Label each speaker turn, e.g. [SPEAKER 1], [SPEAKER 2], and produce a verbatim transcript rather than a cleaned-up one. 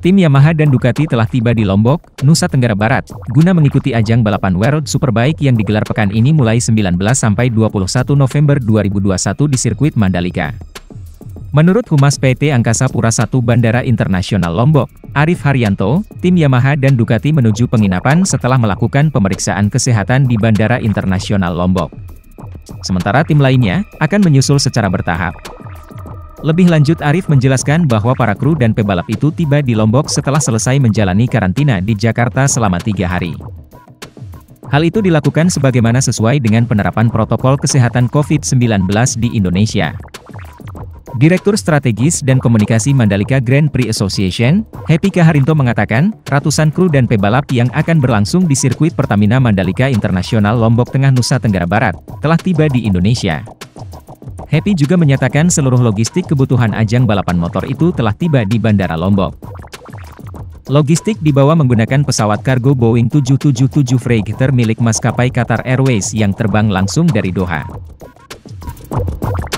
[SPEAKER 1] Tim Yamaha dan Ducati telah tiba di Lombok, Nusa Tenggara Barat, guna mengikuti ajang balapan World Superbike yang digelar pekan ini mulai sembilan belas sampai dua puluh satu November dua ribu dua puluh satu di sirkuit Mandalika. Menurut Humas P T Angkasa Pura I Bandara Internasional Lombok, Arif Haryanto, tim Yamaha dan Ducati menuju penginapan setelah melakukan pemeriksaan kesehatan di Bandara Internasional Lombok. Sementara tim lainnya akan menyusul secara bertahap. Lebih lanjut, Arif menjelaskan bahwa para kru dan pebalap itu tiba di Lombok setelah selesai menjalani karantina di Jakarta selama tiga hari. Hal itu dilakukan sebagaimana sesuai dengan penerapan protokol kesehatan COVID sembilan belas di Indonesia. Direktur Strategis dan Komunikasi Mandalika Grand Prix Association, Happy Kaharinto mengatakan, ratusan kru dan pebalap yang akan berlangsung di sirkuit Pertamina Mandalika Internasional Lombok Tengah Nusa Tenggara Barat, telah tiba di Indonesia. Happy juga menyatakan seluruh logistik kebutuhan ajang balapan motor itu telah tiba di Bandara Lombok. Logistik dibawa menggunakan pesawat kargo Boeing tujuh tujuh tujuh Freighter milik maskapai Qatar Airways yang terbang langsung dari Doha.